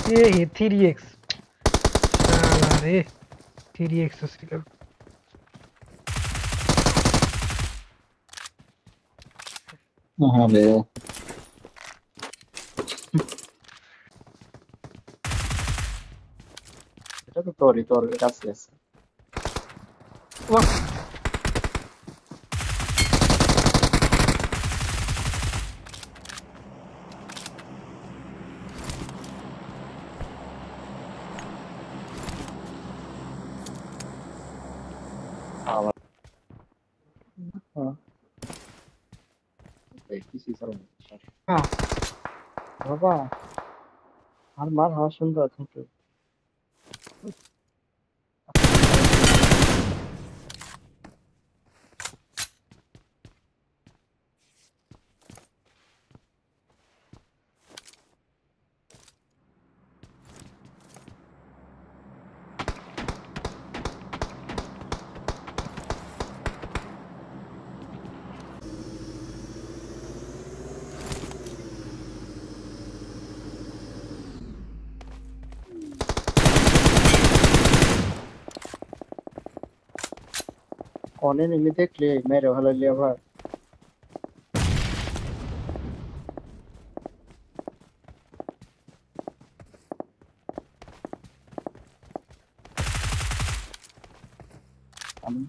ये 3x साला रे 3x ছিল হ্যাঁ রে এটা তো তোর কাছে আছে বাহ আমার হ্যাঁ এই কিছু চালানো হ্যাঁ বাবা আর মার হাওয়া সুন্দর কিন্তু কনে নেমে দেখলে মেরে ভালো আবার আমি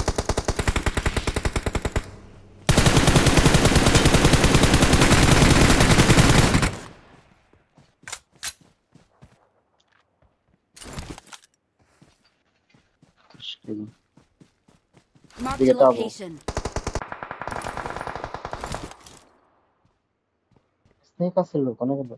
Marked a location. স্নেক আছে লোক অনেক লোক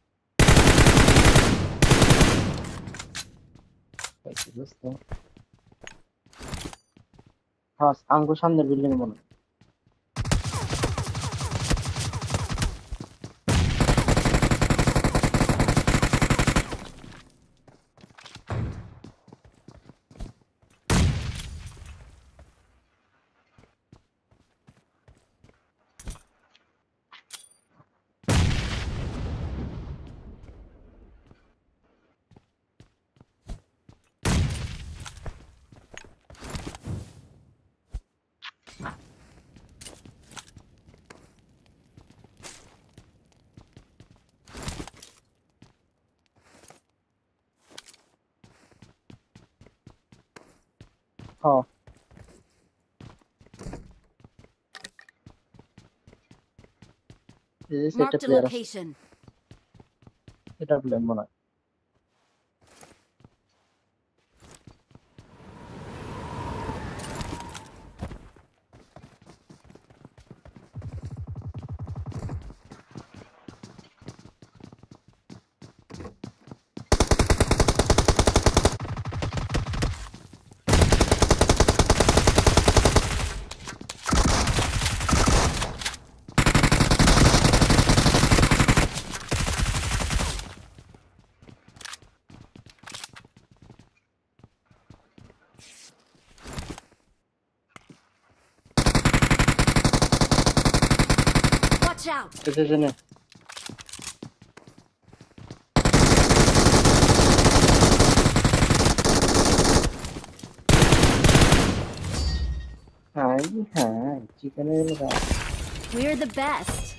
হ্যাঁ আঙ্গুর সামনের বিল্ডিং এ মনে হয় হ্যাঁ এই সেটটা Marked a প্লেয়ার আছে location. এটা প্লেয়ার মনে হয় Watch out. এটা জেনে হাই হাই চিকেনের We're the best.